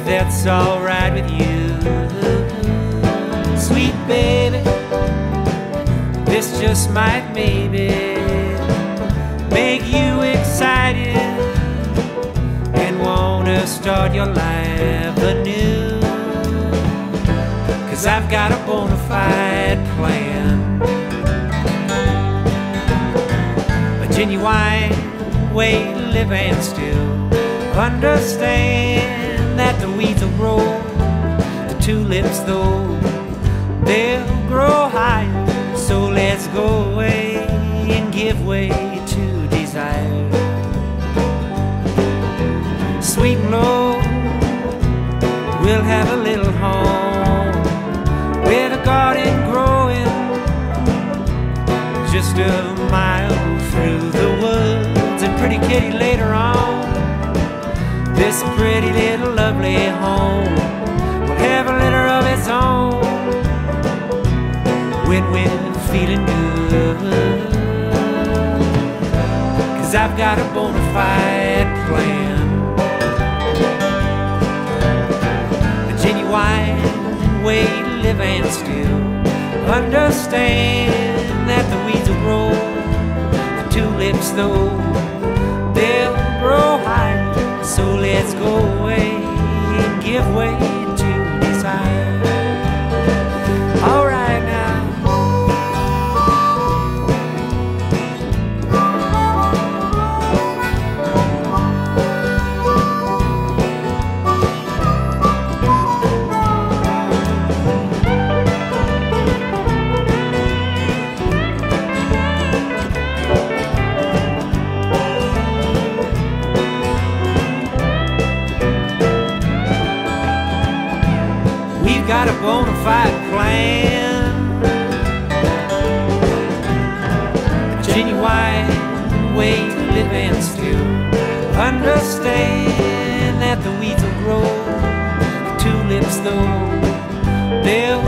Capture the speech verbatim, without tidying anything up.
that's alright with you. Sweet baby, this just might maybe make you excited and wanna start your life anew. 'Cause I've got a bona fide plan, a genuine way to live and still understand that the weeds will grow, the tulips though, they'll grow higher. So let's go away and give way to desire. Sweet and low, we'll have a little home with a garden growing just a mile through the woods. And pretty kitty later on, this pretty little lovely home will have a litter of its own when we're feeling good. 'Cause I've got a bona fide plan, a genuine way to live and still understand that the weeds will grow, the tulips though, they'll grow higher. So let's go away and give way to desire. All right now. Got a bona fide plan, a genuine way to live and still understand that the weeds will grow, the tulips though, they'll